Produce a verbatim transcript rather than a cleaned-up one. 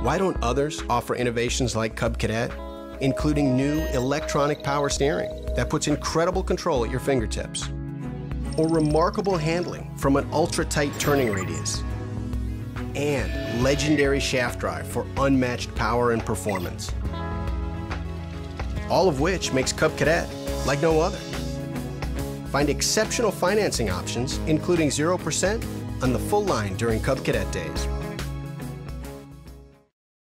Why don't others offer innovations like Cub Cadet, including new electronic power steering that puts incredible control at your fingertips, or remarkable handling from an ultra-tight turning radius, and legendary shaft drive for unmatched power and performance. All of which makes Cub Cadet like no other. Find exceptional financing options, including zero percent on the full line during Cub Cadet days.